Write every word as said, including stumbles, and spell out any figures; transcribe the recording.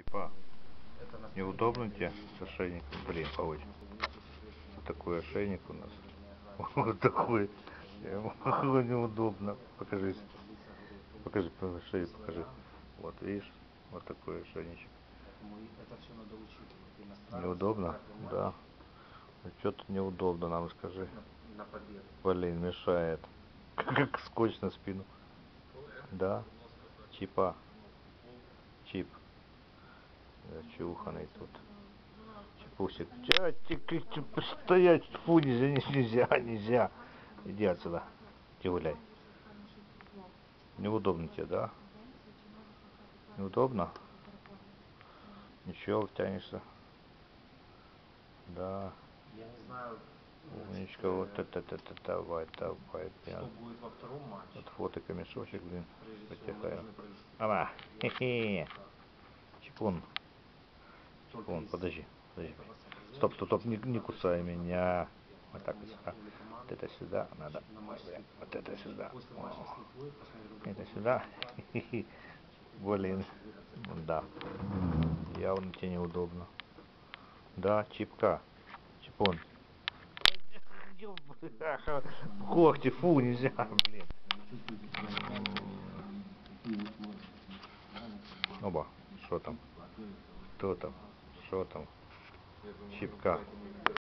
Типа, неудобно тебе с ошейником? Блин, пауч. Вот такой ошейник у нас. Вот такой. Неудобно. Покажись. Покажи шею, покажи. Вот видишь, вот такой ошейничек. Неудобно? Да. Что-то неудобно нам, скажи. Блин, мешает. Как скотч на спину. Да. Чипа. Чип. Чуханый тут. Чипусик. Стоять, фу, нельзя, нельзя, нельзя. Иди отсюда. Иди гуляй. Неудобно тебе, да? Неудобно? Ничего, втянешься. Да. Я не знаю. Умничка, вот это, это, это, давай, давай, что будет во втором матче. Вот фото мешочек, блин, потихаю. Провести... Ама, хе-хе. Чипун. Чипун, подожди, подожди. Стоп, стоп, стоп, не, не кусай меня. Вот так вот сюда. Вот это сюда надо. Вот это сюда. О, это сюда. Блин, да. Явно тебе неудобно. Да, чипка. Чипун. Когти, фу, нельзя, блин. Оба, что там? Кто там? Что там? Чипка.